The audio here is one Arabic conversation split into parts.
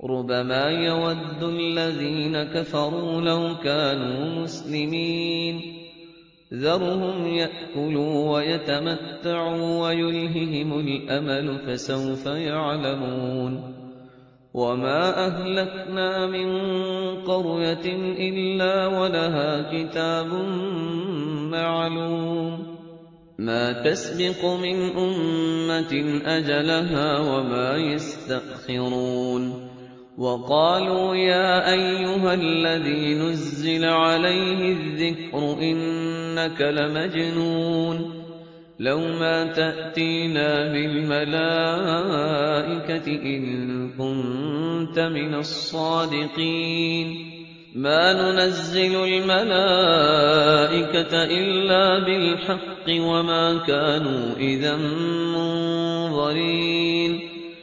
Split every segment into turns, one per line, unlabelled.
ربما يود الذين كفروا لو كانوا مسلمين ذرهم يأكلوا ويتمتعوا ويلههم الأمل فسوف يعلمون وما أهلكنا من قرية إلا ولها كتاب معلوم ما تسبق من أمة أجلها وما يستأخرون وقالوا يا أيها الذي نزل عليه الذكر إنك لمجنون لو ما تأتينا بالملائكة إن كنت من الصادقين ما ننزل الملائكة إلا بالحق وما كانوا إذا منظرين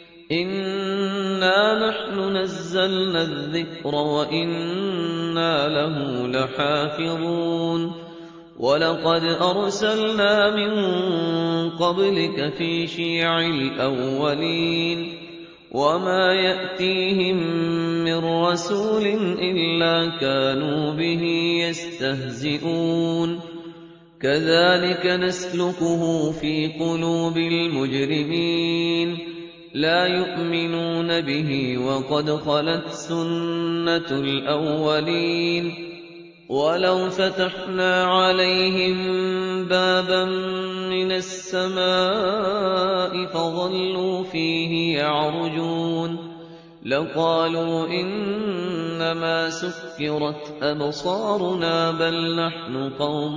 إنا نحن نزلنا الذكر وإنا له لحافظون ولقد أرسلنا من قبلك في شيع الأولين وما يأتيهم من رسول إلا كانوا به يستهزئون كذلك نسلكه في قلوب المجرمين لا يؤمنون به وقد خلت سنة الأولين ولو فتحنا عليهم بابا من السماء فظلوا فيه يعرجون لقالوا إنما سكرت أبصارنا بل نحن قوم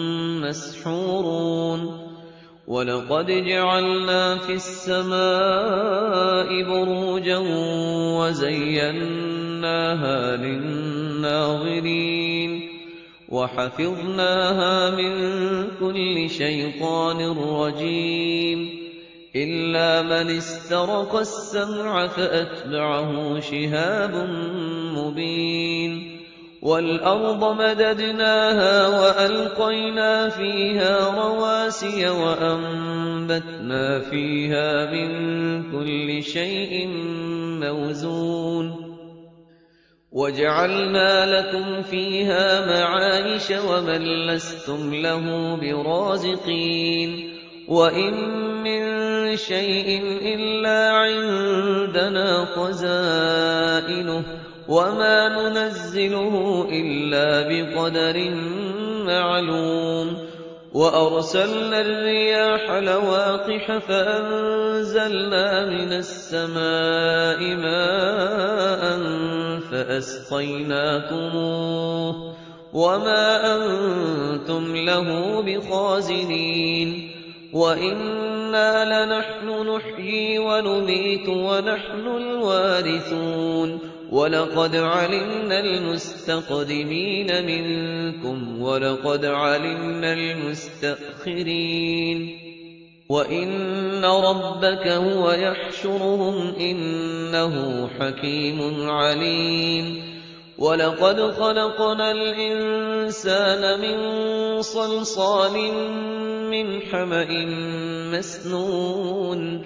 مسحورون ولقد جعلنا في السماء بروجا وزيناها للناظرين وحفظناها من كل شيطان رجيم إلا من استرق السمع فأتبعه شهاب مبين والأرض مددناها وألقينا فيها رواسي وأنبتنا فيها من كل شيء موزون وجعلنا لكم فيها معايش ومن لستم له برازقين وإن من شيء إلا عندنا خزائنه وما ننزله إلا بقدر معلوم وأرسلنا الرياح لواقح فأنزلنا من السماء ماء فأسقيناكموه وما أنتم له بخازنين وإنا لنحن نحيي ونميت ونحن الوارثون ولقد علمنا المستقدمين منكم ولقد علمنا المستأخرين وإن ربك هو يحشرهم إنه حكيم عليم ولقد خلقنا الإنسان من صلصال من حمأ مسنون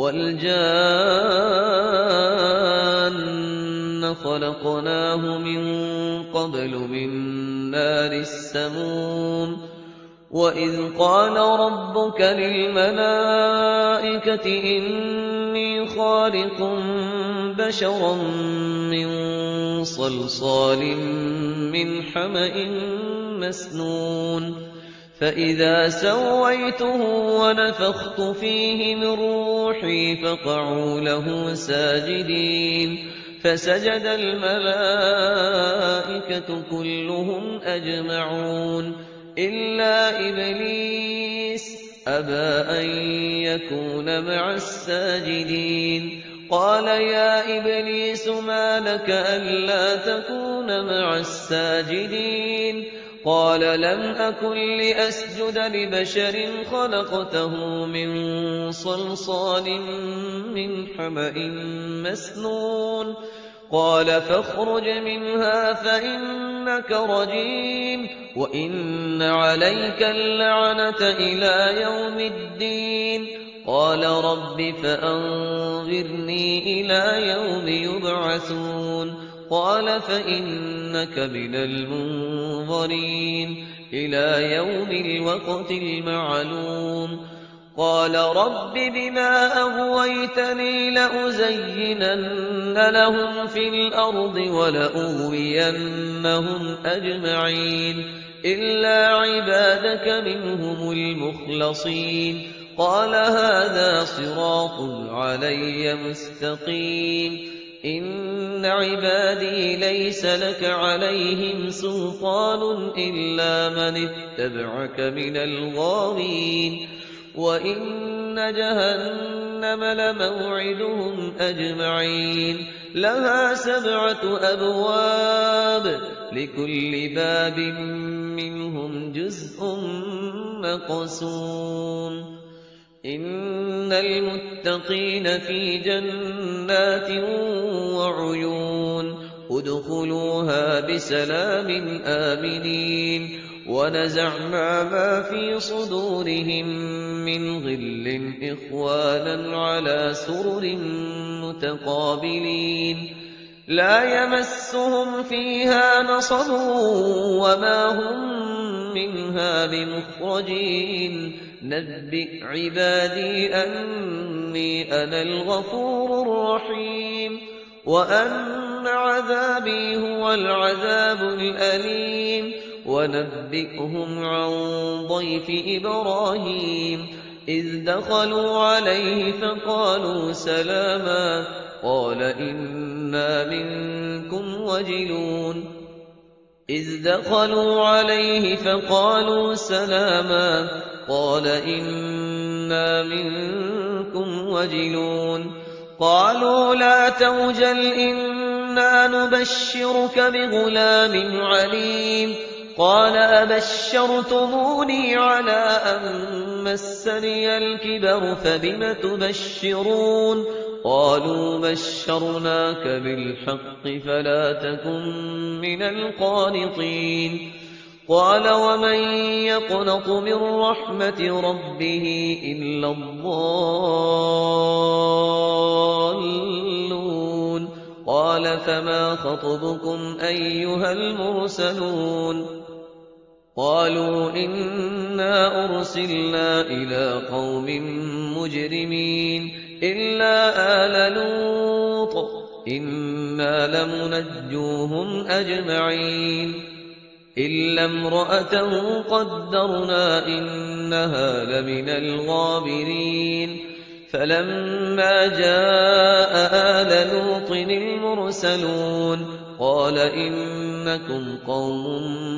والجان خلقناه من قبل من نار السموم وإذ قال ربك للملائكة إني خالق بشرا من صلصال من حمأ مسنون فإذا سويته ونفخت فيه من روحي فقعوا له ساجدين فسجد الملائكة كلهم أجمعون إلا إبليس أبى أن يكون مع الساجدين قال يا إبليس ما لك ألا تكون مع الساجدين قال لم أكن لأسجد لبشر خلقته من صلصال من حمأ مسنون قال فاخرج منها فإنك رجيم وإن عليك اللعنة إلى يوم الدين قال رب فأنظرني إلى يوم يبعثون قال فإنك من المنظرين إلى يوم الوقت المعلوم قال رب بما أغويتني لأزينن لهم في الأرض ولأغوينهم أجمعين إلا عبادك منهم المخلصين قال هذا صراط علي مستقيم إن عبادي ليس لك عليهم سلطان إلا من اتبعك من الغاوين وإن جهنم لموعدهم أجمعين لها 7 أبواب لكل باب منهم جزء مقسوم إن المتقين في جنات وعيون ادخلوها بسلام آمنين ونزعنا ما في صدورهم من غل إخوانا على سرر متقابلين لا يمسهم فيها نصب وما هم منها بمخرجين نبئ عبادي أني أنا الغفور الرحيم وأن عذابي هو العذاب الأليم ونبئهم عن ضيف إبراهيم إذ دخلوا عليه فقالوا سلاما قال إنا منكم وجلون إذ دخلوا عليه فقالوا سلاما قال إنا منكم وجلون قالوا لا توجل إنا نبشرك بغلام عليم قال أبشرتموني على أن مسني الكبر فبم تبشرون قالوا بشرناك بالحق فلا تكن من القانطين قال ومن يقنط من رحمة ربه إلا الضالون قال فما خطبكم أيها المرسلون قالوا إنا أرسلنا إلى قوم مجرمين إلا آل لوط إنا لمنجوهم أجمعين إلا امرأته قدرنا إنها لمن الغابرين فلما جاء آل لوط المرسلون قال إنكم قوم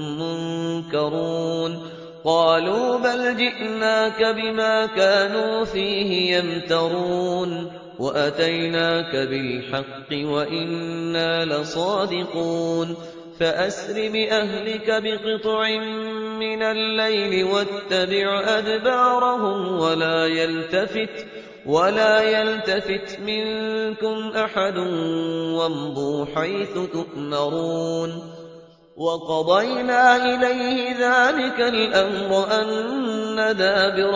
منكرون قالوا بل جئناك بما كانوا فيه يمترون وأتيناك بالحق وإنا لصادقون فأسر بأهلك بقطع من الليل واتبع أدبارهم ولا يلتفت منكم أحد وامضوا حيث تؤمرون وقضينا إليه ذلك الأمر أن دابر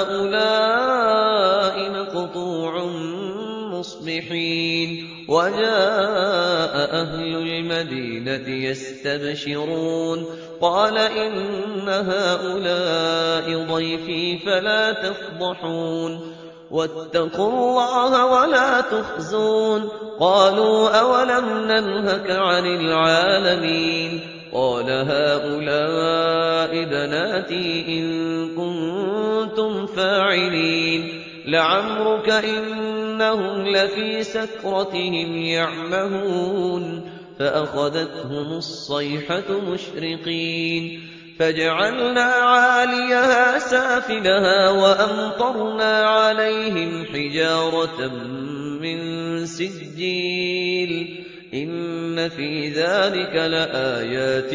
هؤلاء مقطوع مصبحين وجاء أهل المدينة يستبشرون قال إن هؤلاء ضيفي فلا تفضحون واتقوا الله ولا تخزون قالوا أولم ننهك عن العالمين قال هؤلاء بناتي إن كنتم فاعلين لعمرك إنهم لفي سكرتهم يعمهون فأخذتهم الصيحة مشرقين فجعلنا عاليها سافلها وأمطرنا عليهم حجارة من سجيل إن في ذلك لآيات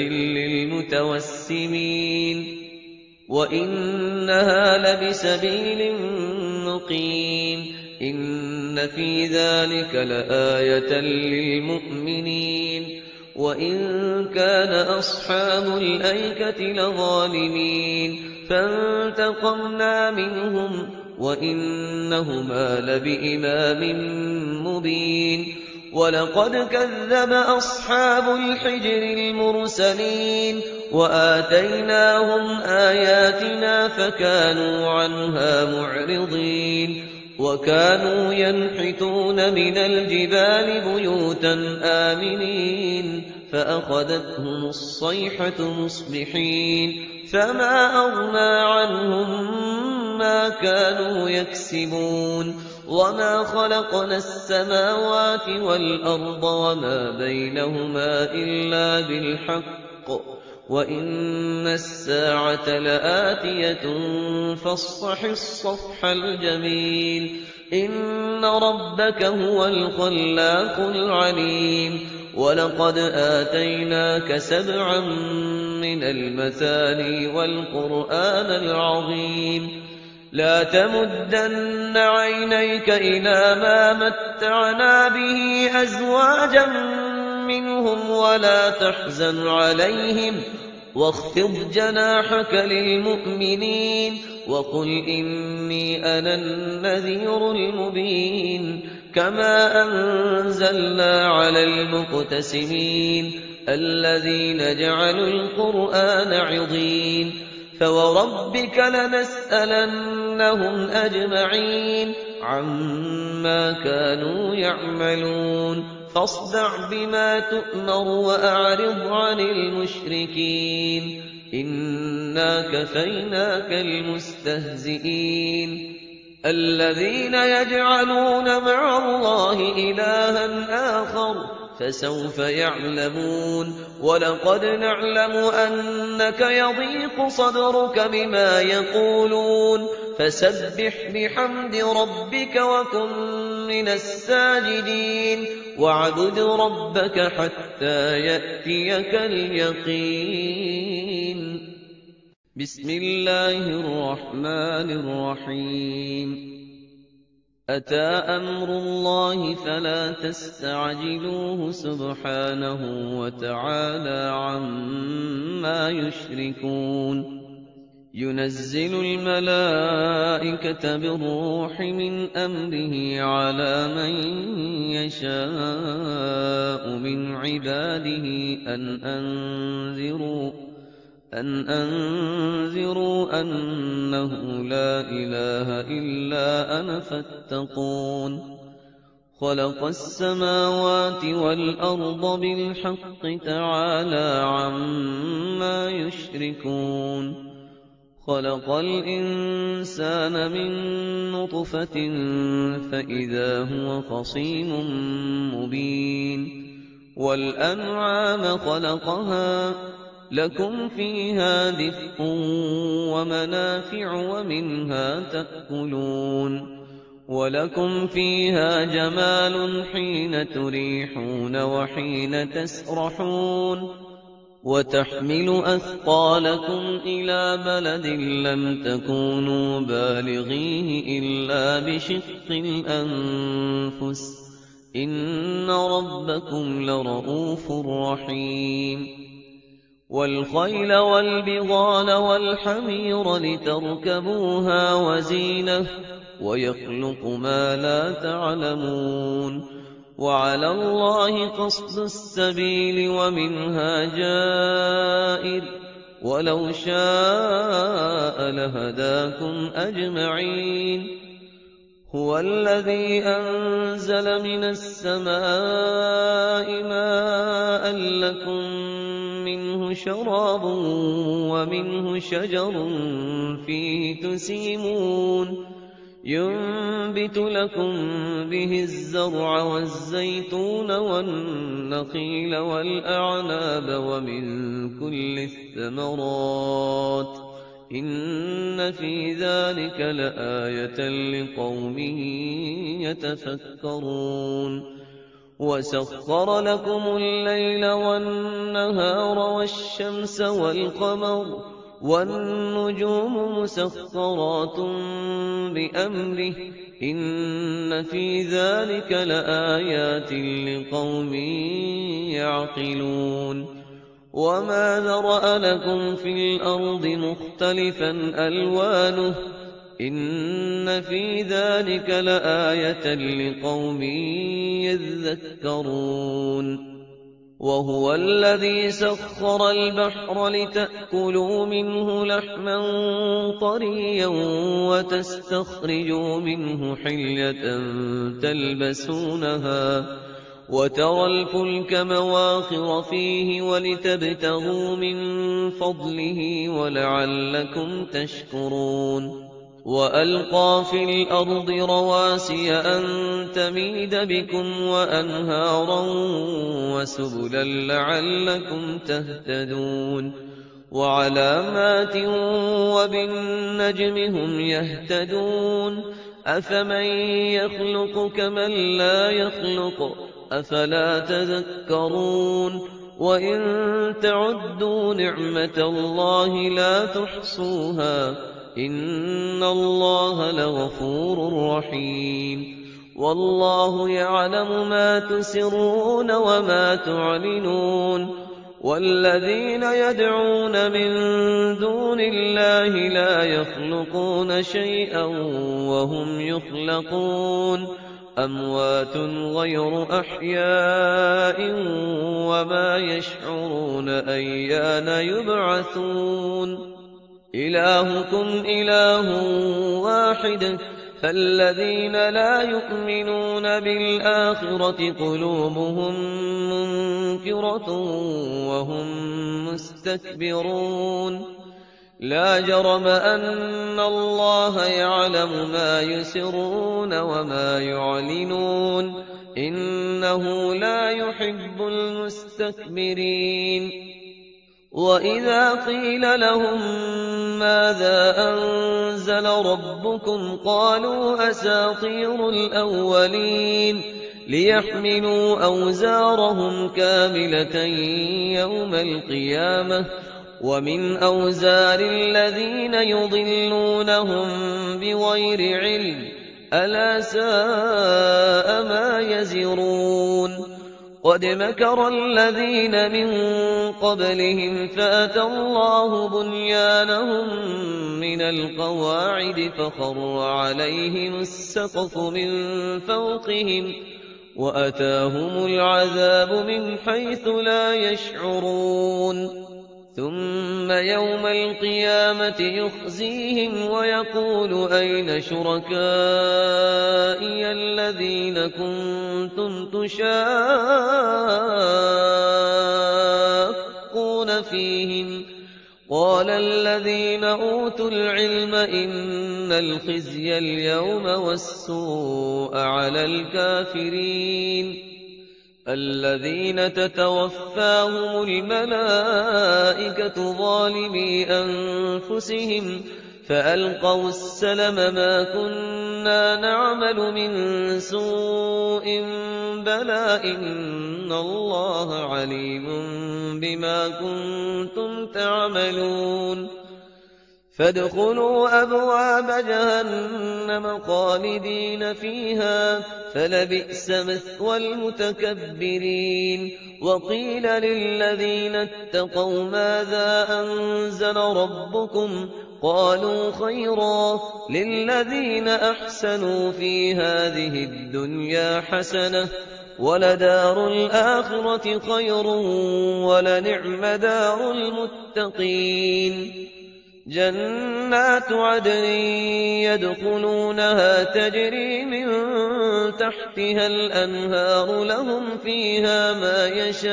للمتوسمين وإنها لبسبيل مقيم إن في ذلك لآية للمؤمنين وإن كان أصحاب الأيكة لظالمين فانتقمنا منهم وإنهما لبإمام مبين ولقد كذب أصحاب الحجر المرسلين وآتيناهم آياتنا فكانوا عنها معرضين وكانوا ينحتون من الجبال بيوتا آمنين فأخذتهم الصيحة مصبحين فما أغنى عنهم ما كانوا يكسبون وما خلقنا السماوات والأرض وما بينهما إلا بالحق وإن الساعة لآتية فاصفح الصفح الجميل إن ربك هو الخلاق العليم ولقد آتيناك 7 من المثاني والقرآن العظيم لا تمدن عينيك إلى ما متعنا به أزواجا منهم ولا تحزن عليهم واخفض جناحك للمؤمنين وقل إني أنا النذير المبين كما أنزلنا على المقتسمين الذين جعلوا القرآن عضين فوربك لنسألنهم أجمعين عما كانوا يعملون فاصدع بما تؤمر وأعرض عن المشركين إنا كفيناك المستهزئين الذين يجعلون مع الله إلها آخر فسوف يعلمون ولقد نعلم أنك يضيق صدرك بما يقولون فسبح بحمد ربك وكن من الساجدين واعبد ربك حتى يأتيك اليقين بسم الله الرحمن الرحيم أتى أمر الله فلا تستعجلوه سبحانه وتعالى عما يشركون ينزل الملائكة بالروح من أمره على من يشاء من عباده أن أنذروا أنه لا إله إلا أنا فاتقون خلق السماوات والأرض بالحق تعالى عما يشركون خلق الإنسان من نطفة فإذا هو خصيم مبين والأنعام خلقها لكم فيها دفء ومنافع ومنها تأكلون ولكم فيها جمال حين تريحون وحين تسرحون وتحمل أثقالكم إلى بلد لم تكونوا بالغيه إلا بشق الأنفس إن ربكم لرؤوف رحيم والخيل والبغال والحمير لتركبوها وزينة ويخلق ما لا تعلمون وعلى الله قصد السبيل ومنها جائر ولو شاء لهداكم أجمعين هو الذي أنزل من السماء ماء لكم منه شراب ومنه شجر فيه تسيمون ينبت لكم به الزرع والزيتون والنخيل والأعناب ومن كل الثمرات إن في ذلك لآية لقوم يتفكرون وسخر لكم الليل والنهار والشمس والقمر والنجوم مسخرات بأمره إن في ذلك لآيات لقوم يعقلون وما ذرأ لكم في الأرض مختلفا ألوانه إن في ذلك لآية لقوم يذكرون وهو الذي سخر البحر لتأكلوا منه لحما طريا وتستخرجوا منه حلية تلبسونها وترى الفلك مواخر فيه ولتبتغوا من فضله ولعلكم تشكرون وألقى في الأرض رواسي أن تميد بكم وأنهارا وسبلا لعلكم تهتدون وعلامات وبالنجم هم يهتدون أفمن يخلق كمن لا يخلق أفلا تذكرون وإن تعدوا نعمة الله لا تحصوها إن الله لغفور رحيم والله يعلم ما تسرون وما تعلنون والذين يدعون من دون الله لا يخلقون شيئا وهم يخلقون أموات غير أحياء وما يشعرون أيان يبعثون إلهكم إله واحد فالذين لا يؤمنون بالآخرة قلوبهم منكرة وهم مستكبرون لا جرم أن الله يعلم ما يسرون وما يعلنون إنه لا يحب المستكبرين وإذا قيل لهم ماذا أنزل ربكم قالوا أساطير الأولين ليحملوا أوزارهم كاملة يوم القيامة ومن أوزار الذين يضلونهم بغير علم ألا ساء ما يزرون قد مكر الذين من قبلهم فأتى الله بنيانهم من القواعد فخر عليهم السقف من فوقهم وأتاهم العذاب من حيث لا يشعرون ثم يوم القيامة يخزيهم ويقول أين شركائي الذين كنتم تشاقون فيهم قال الذين أوتوا العلم إن الخزي اليوم والسوء على الكافرين الذين تتوفاهم الملائكة ظالمي أنفسهم فألقوا السلم ما كنا نعمل من سوء بلى إن الله عليم بما كنتم تعملون فادخلوا أبواب جهنم خالدين فيها فلبئس مثوى المتكبرين وقيل للذين اتقوا ماذا أنزل ربكم قالوا خيرا للذين أحسنوا في هذه الدنيا حسنة ولدار الآخرة خير ولنعم دار المتقين جنات عدن يدخلونها تجري من تحتها الأنهار لهم فيها ما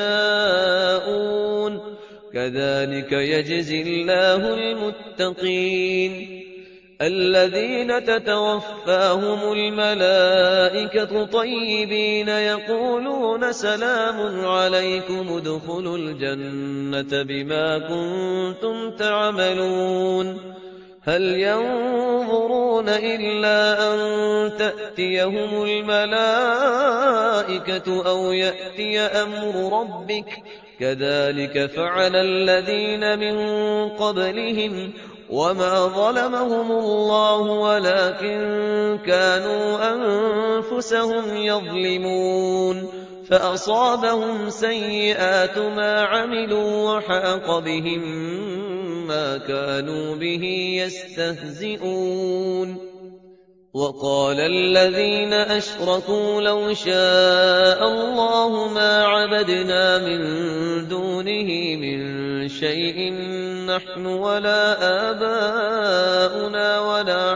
يشاءون كذلك يجزي الله المتقين الذين تتوفاهم الملائكة طيبين يقولون سلام عليكم ادخلوا الجنة بما كنتم تعملون هل ينظرون إلا أن تأتيهم الملائكة أو يأتي أمر ربك كذلك فعل الذين من قبلهم وما ظلمهم الله ولكن كانوا أنفسهم يظلمون فأصابهم سيئات ما عملوا وحاق بهم ما كانوا به يستهزئون وقال الذين أشركوا لو شاء الله ما عبدنا من دونه من شيء نحن ولا آباؤنا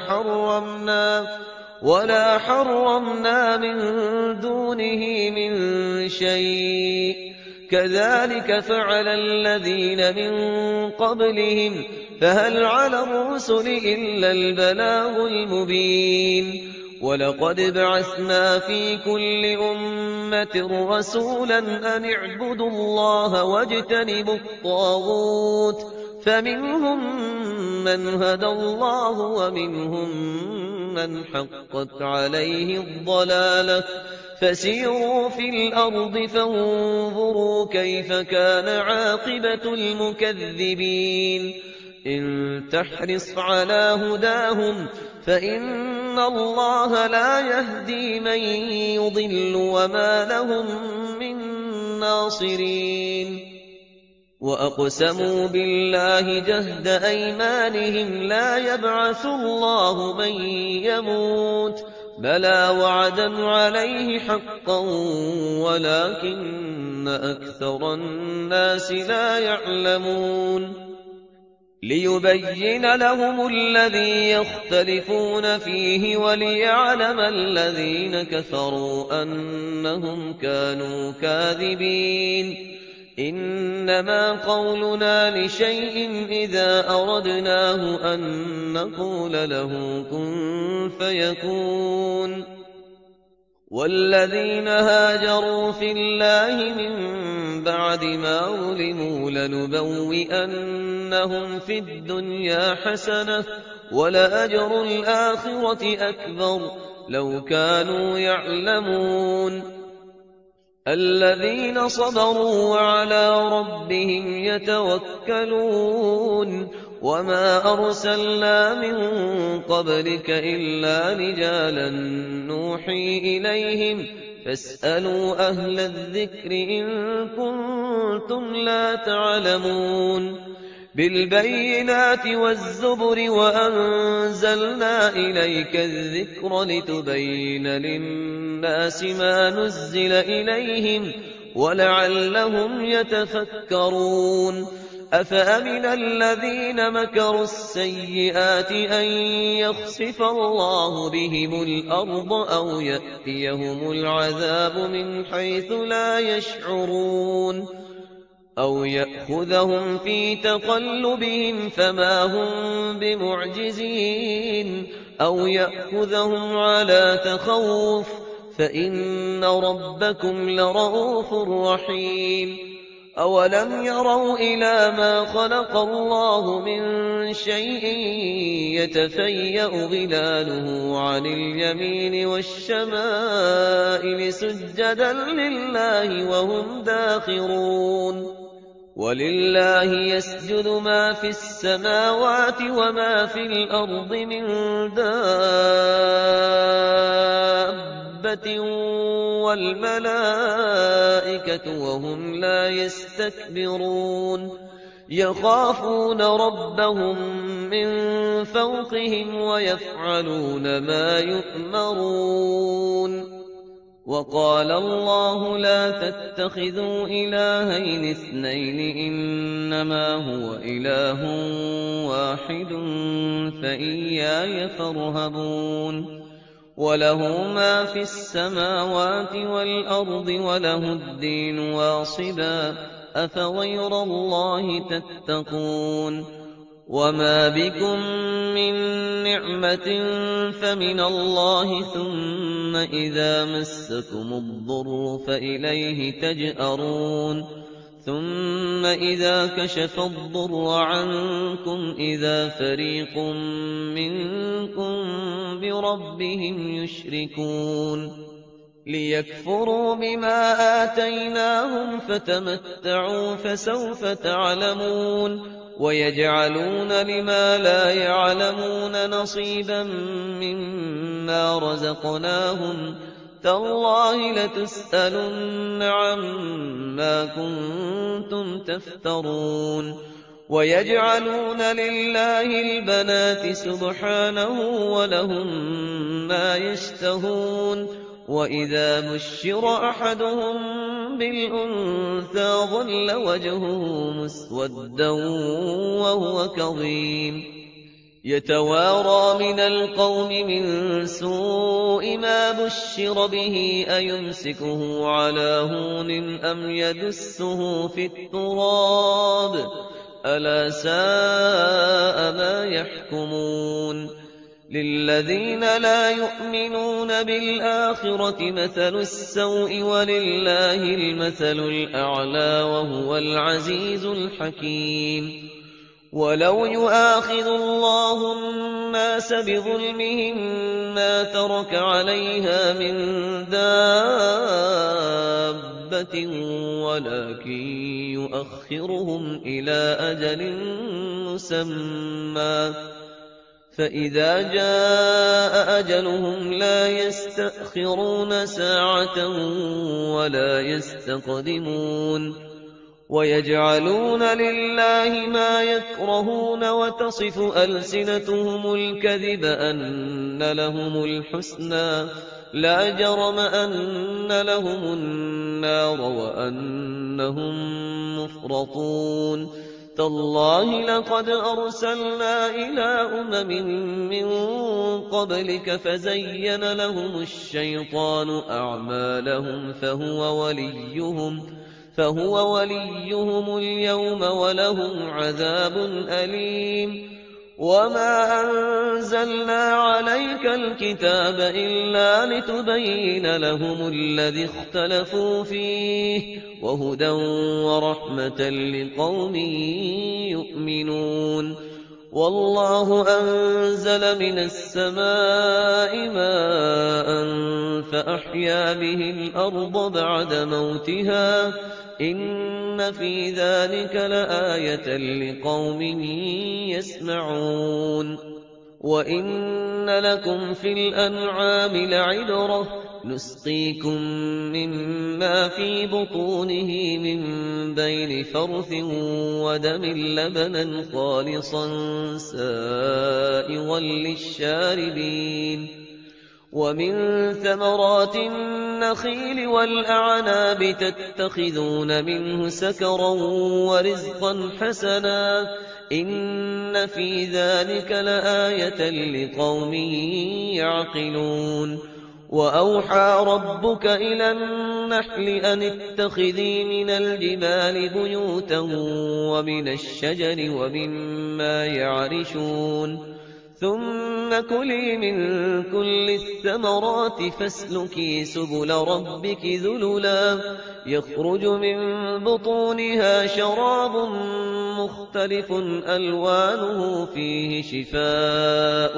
ولا حرمنا من دونه من شيء كذلك فعل الذين من قبلهم فهل على الرسل إلا البلاغ المبين ولقد بعثنا في كل أمة رسولا أن اعبدوا الله واجتنبوا الطاغوت فمنهم من هدى الله ومنهم من حقت عليه الضلالة فسيروا في الأرض فانظروا كيف كان عاقبة المكذبين إن تحرص على هداهم فإن الله لا يهدي من يضل وما لهم من ناصرين وأقسموا بالله جهد أيمانهم لا يبعث الله من يموت بلى وعدا عليه حقا ولكن أكثر الناس لا يعلمون ليبين لهم الذي يختلفون فيه وليعلم الذين كفروا أنهم كانوا كاذبين إنما قولنا لشيء إذا أردناه أن نقول له كن فيكون والذين هاجروا في الله من بعد ما ظلموا لنبوئنهم في الدنيا حسنة ولأجر الآخرة أكبر لو كانوا يعلمون الذين صبروا وعلى ربهم يتوكلون وما أرسلنا من قبلك إلا رجالا نوحي إليهم فاسألوا أهل الذكر إن كنتم لا تعلمون بالبينات والزبر وأنزلنا إليك الذكر لتبين للناس ما نزل إليهم ولعلهم يتفكرون أفأمن الذين مكروا السيئات أن يخسف الله بهم الأرض أو يأتيهم العذاب من حيث لا يشعرون أو يأخذهم في تقلبهم فما هم بمعجزين أو يأخذهم على تخوف فإن ربكم لرؤوف رحيم أولم يروا إلى ما خلق الله من شيء يتفيأ ظلاله عن اليمين والشمائل سجدا لله وهم داخرون ولله يسجد ما في السماوات وما في الأرض من دابة والملائكة وهم لا يستكبرون يخافون ربهم من فوقهم ويفعلون ما يؤمرون وقال الله لا تتخذوا إلهين اثنين إنما هو إله واحد فإياي فارهبون وله ما في السماوات والأرض وله الدين واصبا أفغير الله تتقون وما بكم من نعمة فمن الله ثم إذا مسكم الضر فإليه تجأرون ثم إذا كشف الضر عنكم إذا فريق منكم بربهم يشركون ليكفروا بما آتيناهم فتمتعوا فسوف تعلمون ويجعلون لما لا يعلمون نصيبا مما رزقناهم تالله لتسألن عما كنتم تفترون ويجعلون لله البنات سبحانه ولهم ما يشتهون وإذا بشر أحدهم بالأنثى ظل وجهه مسودا وهو كظيم يتوارى من القوم من سوء ما بشر به أيمسكه على هون أم يدسه في التراب ألا ساء ما يحكمون للذين لا يؤمنون بالآخرة مثل السوء ولله المثل الأعلى وهو العزيز الحكيم ولو يؤاخذ الله الناس بظلمهم ما ترك عليها من دابة ولكن يؤخرهم إلى أجل مسمى فإذا جاء أجلهم لا يستأخرون ساعة ولا يستقدمون ويجعلون لله ما يكرهون وتصف ألسنتهم الكذب أن لهم الحسنى لا جرم أن لهم النار وأنهم مفرطون تالله لقد أرسلنا إلى من قبلك فزين لهم الشيطان أعمالهم فهو وليهم اليوم ولهم عذاب أليم وما أنزلنا عليك الكتاب إلا لتبين لهم الذي اختلفوا فيه وهدى ورحمة لقوم يؤمنون والله أنزل من السماء ماء فأحيا به الأرض بعد موتها إن في ذلك لآية لقوم يسمعون وإن لكم في الأنعام لعبرة نسقيكم مما في بطونه من بين فرث ودم لبنا خالصا سائغا للشاربين ومن ثمرات النخيل والأعناب تتخذون منه سكرا ورزقا حسنا إن في ذلك لآية لقوم يعقلون وأوحى ربك إلى النحل أن اتخذي من الجبال بيوتا ومن الشجر ومما يعرشون ثم كلي من كل الثمرات فاسلكي سبل ربك ذللا يخرج من بطونها شراب مختلف ألوانه فيه شفاء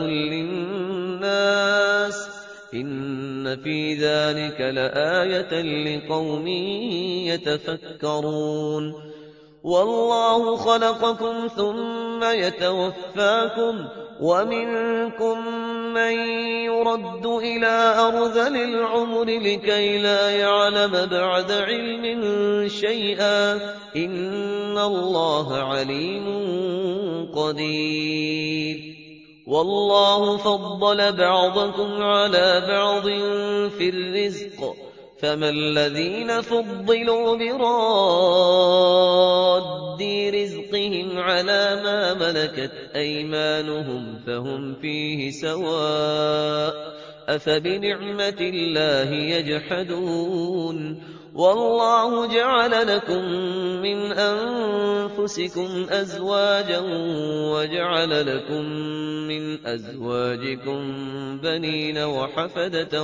للناس إن في ذلك لآية لقوم يتفكرون والله خلقكم ثم يتوفاكم ومنكم من يرد إلى أرذل العمر لكي لا يعلم بعد علم شيئا إن الله عليم قدير والله فضل بعضكم على بعض في الرزق فما الذين فضلوا براد رزقهم على ما ملكت أيمانهم فهم فيه سواء أفبنعمة الله يجحدون والله جعل لكم من أنفسكم أزواجا وجعل لكم من أزواجكم بنين وحفدة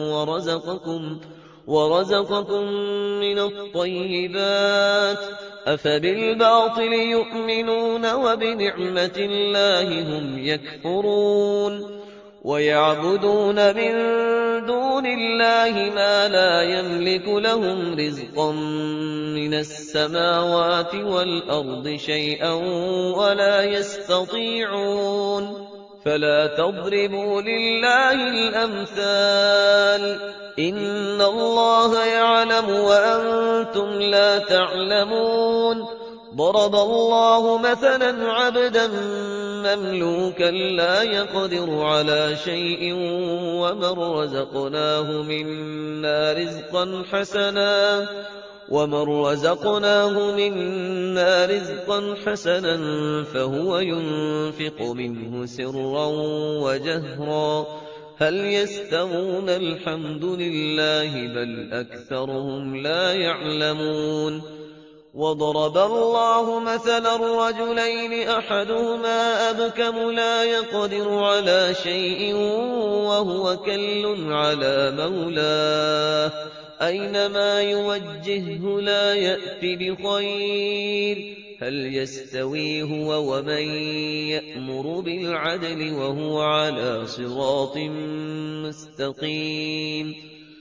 ورزقكم من الطيبات أفبالباطل يؤمنون وبنعمة الله هم يكفرون ويعبدون من دون الله ما لا يملك لهم رزقا من السماوات والأرض شيئا ولا يستطيعون فلا تضربوا لله الأمثال إن الله يعلم وأنتم لا تعلمون ضرب الله مثلا عبدا مملوكا لا يقدر على شيء ومن رزقناه منا رزقا حسنا فهو ينفق منه سرا وجهرا هل يستوون الحمد لله بل أكثرهم لا يعلمون وضرب الله مثلا رجلين أحدهما أبكم لا يقدر على شيء وهو كل على مولاه أينما يوجهه لا يأت بخير هل يستوي هو ومن يأمر بالعدل وهو على صراط مستقيم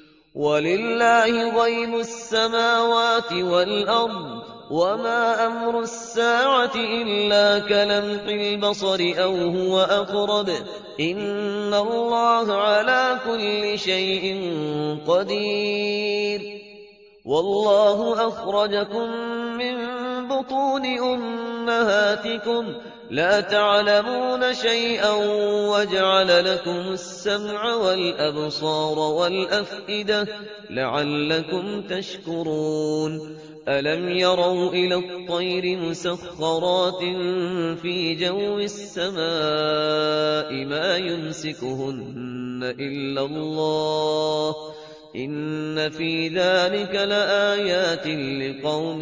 ولله غيب السماوات والأرض وما أمر الساعة إلا كلمح البصر أو هو أقرب إن الله على كل شيء قدير والله أخرجكم من بطون أمهاتكم لا تعلمون شيئا وجعل لكم السمع والأبصار والأفئدة لعلكم تشكرون ألم يروا إلى الطير مسخرات في جو السماء ما يمسكهن إلا الله إن في ذلك لآيات لقوم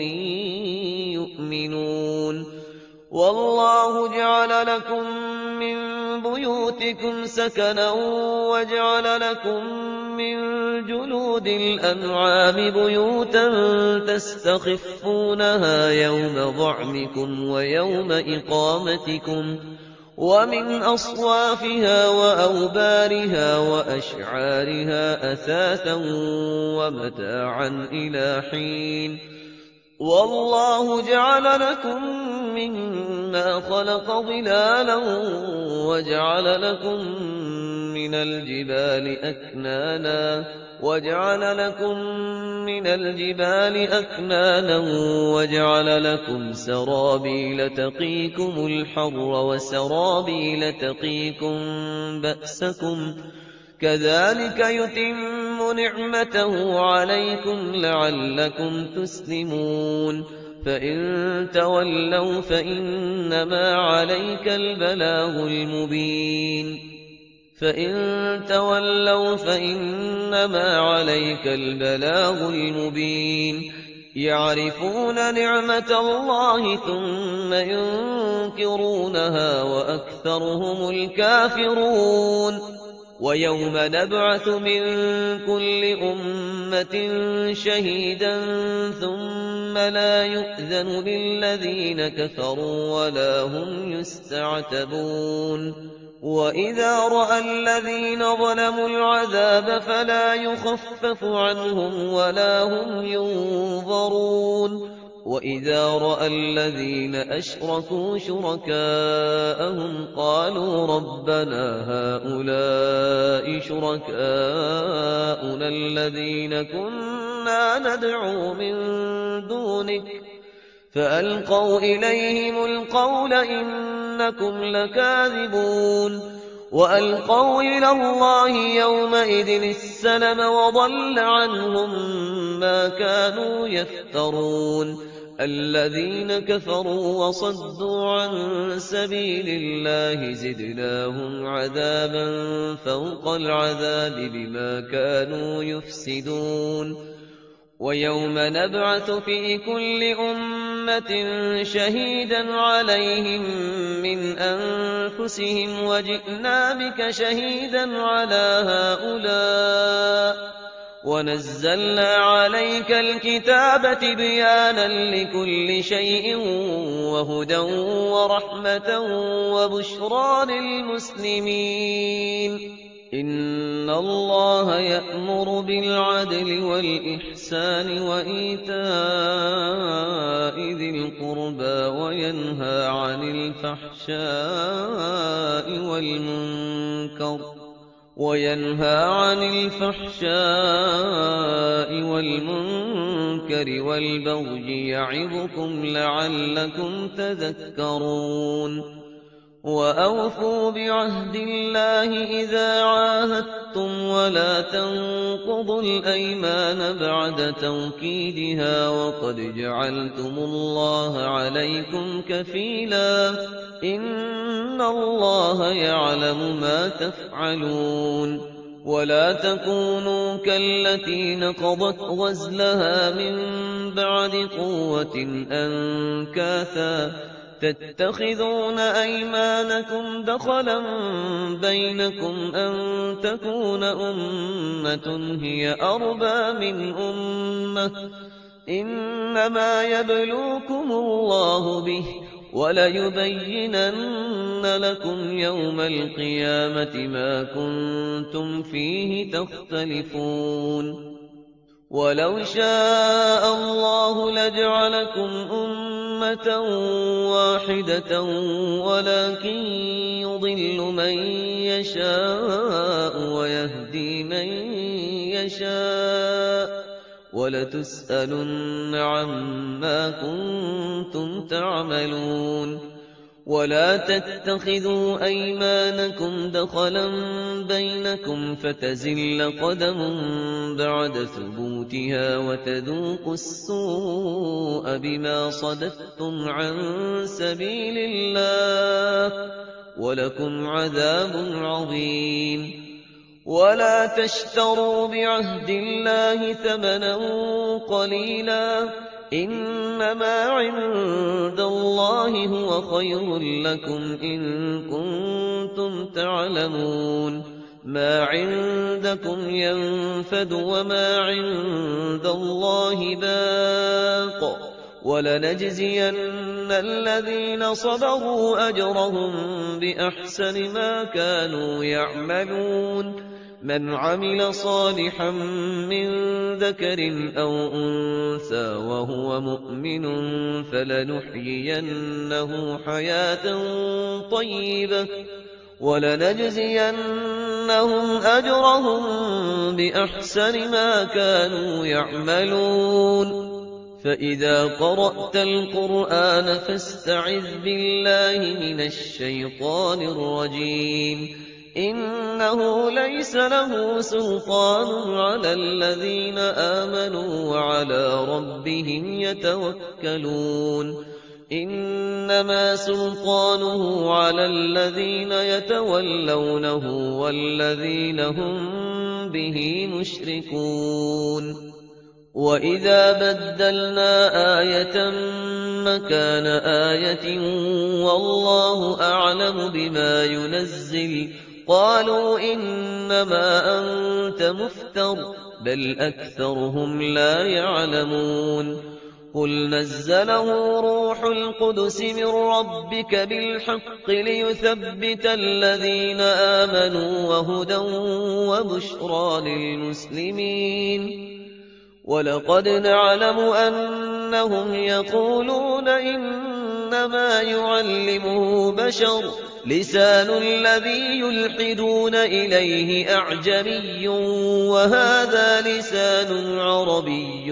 يؤمنون والله جعل لكم من بيوتكم سكنا وجعل لكم من جلود الأنعام بيوتا تستخفونها يوم ظعنكم ويوم إقامتكم ومن أصوافها وأوبارها وأشعارها أثاثا ومتاعا إلى حين والله جعل لكم مما خلق ظلالا وجعل لكم من الجبال أكنانا وجعل لكم سرابيل تقيكم الحر وسرابيل تقيكم بأسكم كذلك يتم نعمته عليكم لعلكم تسلمون فإن تولوا فإنما عليك البلاغ المبين يعرفون نعمة الله ثم ينكرونها وأكثرهم الكافرون ويوم نبعث من كل أمة شهيدا ثم لا يؤذن للذين كفروا ولا هم يستعتبون وإذا رأى الذين ظلموا العذاب فلا يخفف عنهم ولا هم ينظرون وإذا رأى الذين أشركوا شركاءهم قالوا ربنا هؤلاء شركاؤنا الذين كنا ندعو من دونك فألقوا إليهم القول إنكم لكاذبون وألقوا إلى الله يومئذ السلم وضل عنهم ما كانوا يفترون الذين كفروا وصدوا عن سبيل الله زدناهم عذابا فوق العذاب بما كانوا يفسدون ويوم نبعث في كل أمة شهيدا عليهم من أنفسهم وجئنا بك شهيدا على هؤلاء ونزلنا عليك الكتاب تبيانا لكل شيء وهدى ورحمة وبشرى للمسلمين. إن الله يأمر بالعدل والإحسان وإيتاء ذي القربى وينهى عن الفحشاء والمنكر والبغي يعظكم لعلكم تذكرون. وأوفوا بعهد الله إذا عاهدتم ولا تنقضوا الأيمان بعد توكيدها وقد جعلتم الله عليكم كفيلا إن الله يعلم ما تفعلون. ولا تكونوا كالتي نقضت غزلها من بعد قوة أنكاثا تتخذون أيمانكم دخلا بينكم أن تكون أمة هي أربى من أمة إنما يبلوكم الله به وليبينن لكم يوم القيامة ما كنتم فيه تختلفون. ولو شاء الله لجعلكم أمة واحدة ولكن يضل من يشاء ويهدي من يشاء ولتسألن عما كنتم تعملون. ولا تتخذوا أيمانكم دخلا بينكم فتزل قدم بعد ثبوتها وتذوقوا السوء بما صددتم عن سبيل الله ولكم عذاب عظيم. ولا تشتروا بعهد الله ثمنا قليلا إنما عند الله هو خير لكم إن كنتم تعلمون. ما عندكم ينفد وما عند الله باق ولنجزين الذين صبروا أجرهم بأحسن ما كانوا يعملون. من عمل صالحا من ذكر أو أنثى وهو مؤمن فلنحيينه حياة طيبة ولنجزينهم أجرهم بأحسن ما كانوا يعملون. فإذا قرأت القرآن فاستعذ بالله من الشيطان الرجيم. إنه ليس له سلطان على الذين آمنوا وعلى ربهم يتوكلون. إنما سلطانه على الذين يتولونه والذين هم به مشركون. وإذا بدلنا آية مكان آية والله أعلم بما ينزل قالوا إنما أنت مفتر بل أكثرهم لا يعلمون. قل نزله روح القدس من ربك بالحق ليثبت الذين آمنوا وهدى وبشرى للمسلمين. ولقد نعلم أنهم يقولون إنما يعلمه بشر لسان الذي يلحدون إليه أعجمي وهذا لسان عربي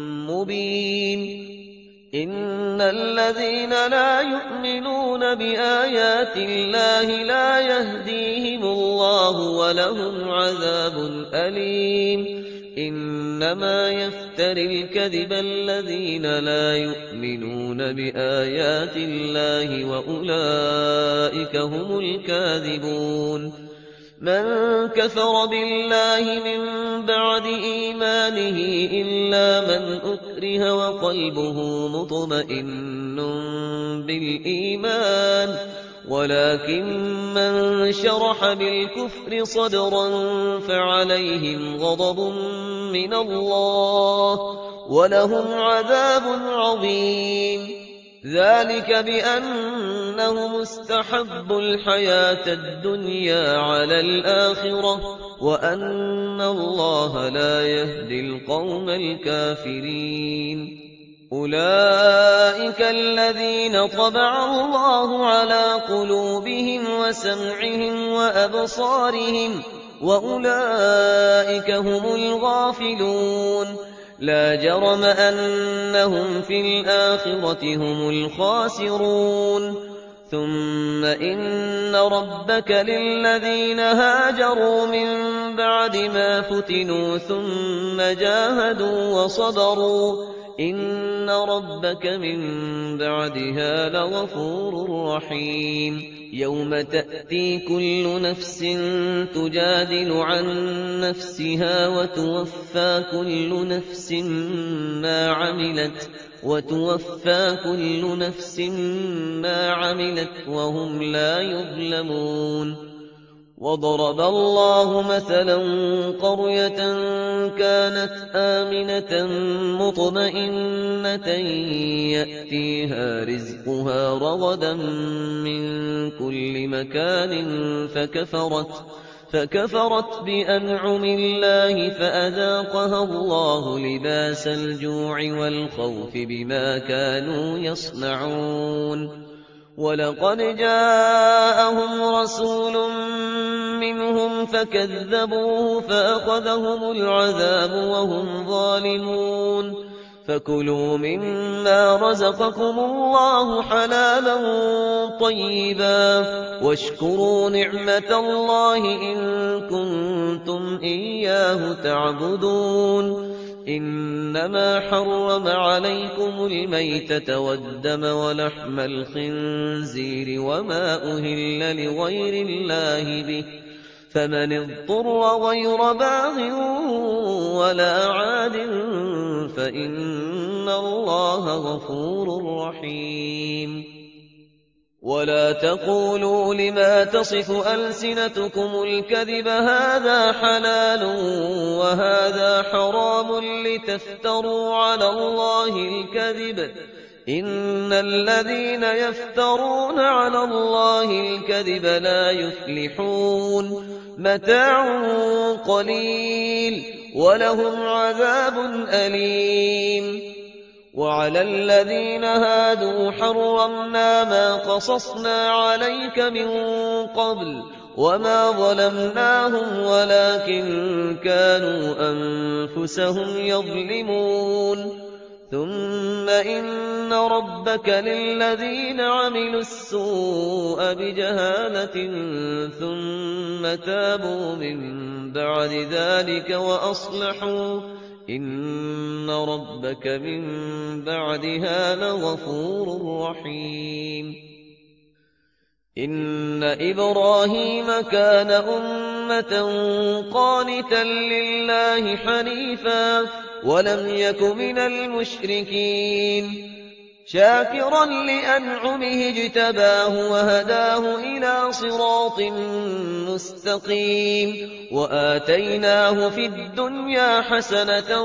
مبين. إن الذين لا يؤمنون بآيات الله لا يهديهم الله ولهم عذاب أليم. إنما يفتري الكذب الذين لا يؤمنون بآيات الله وأولئك هم الكاذبون. من كفر بالله من بعد إيمانه إلا من أكره وقلبه مطمئن بالإيمان ولكن من شرح بالكفر صدرا فعليهم غضب من الله ولهم عذاب عظيم. ذلك بأنهم استحبوا الحياة الدنيا على الآخرة وأن الله لا يهدي القوم الكافرين. أولئك الذين طبع الله على قلوبهم وسمعهم وأبصارهم وأولئك هم الغافلون. لا جرم أنهم في الآخرة هم الخاسرون. ثم إن ربك للذين هاجروا من بعد ما فتنوا ثم جاهدوا وصبروا إن ربك من بعدها لغفور رحيم. يوم تأتي كل نفس تجادل عن نفسها وتوفى كل نفس ما عملت وهم لا يظلمون. وضرب الله مثلا قرية كانت آمنة مطمئنة يأتيها رزقها رغدا من كل مكان فكفرت بأنعم الله فأذاقها الله لباس الجوع والخوف بما كانوا يصنعون. ولقد جاءهم رسول منهم فكذبوه فأخذهم العذاب وهم ظالمون. فكلوا مما رزقكم الله حلالا طيبا واشكروا نعمة الله إن كنتم إياه تعبدون. إنما حرم عليكم الميتة والدم ولحم الخنزير وما أهل لغير الله به فمن اضطر غير باغ ولا عاد فإن الله غفور رحيم. ولا تقولوا لما تصف ألسنتكم الكذب هذا حلال وهذا حرام لتفتروا على الله الكذب إن الذين يفترون على الله الكذب لا يفلحون. متاع قليل ولهم عذاب أليم. وعلى الذين هادوا حرمنا ما قصصنا عليك من قبل وما ظلمناهم ولكن كانوا أنفسهم يظلمون. ثم إن ربك للذين عملوا السوء بجهالة ثم تابوا من بعد ذلك وأصلحوا إن ربك من بعدها لغفور رحيم. إن إبراهيم كان أمة قانتا لله حنيفا ولم يك من المشركين شاكرا لأنعمه اجتباه وهداه إلى صراط مستقيم. وآتيناه في الدنيا حسنة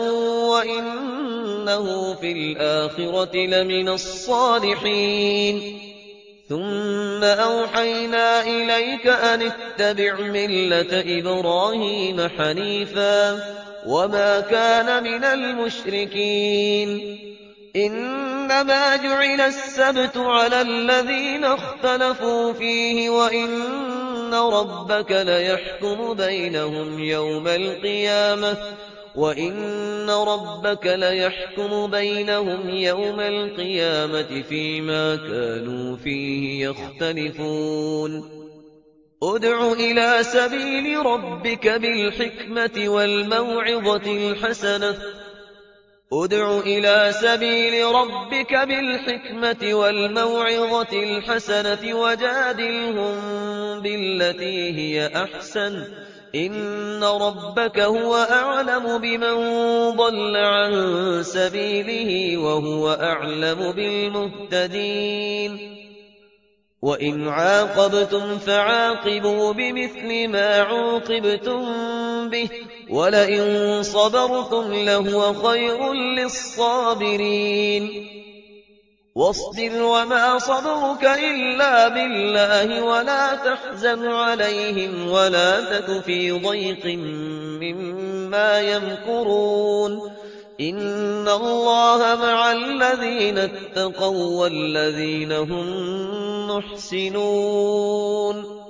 وإنه في الآخرة لمن الصالحين. ثم أوحينا إليك أن اتبع ملة إبراهيم حنيفا وما كان من المشركين. إنما جعل السبت على الذين اختلفوا فيه وإن ربك ليحكم بينهم يوم القيامة فيما كانوا فيه يختلفون. ادع إلى سبيل ربك بالحكمة والموعظة الحسنة وجادلهم بالتي هي أحسن إن ربك هو أعلم بمن ضل عن سبيله وهو أعلم بالمهتدين. وَإِنْ عَاقَبْتُمْ فَعَاقِبُوا بِمِثْلِ مَا عُوقِبْتُم بِهِ وَلَئِن صَبَرْتُمْ لَهُوَ خَيْرٌ لِّلصَّابِرِينَ وَاصْبِرْ وَمَا صَبْرُكَ إِلَّا بِاللَّهِ وَلَا تَحْزَنْ عَلَيْهِمْ وَلَا تَكُ فِي ضَيْقٍ مِّمَّا يَمْكُرُونَ إِنَّ اللَّهَ مَعَ الَّذِينَ اتَّقَوا وَّالَّذِينَ هُم مُّحْسِنُونَ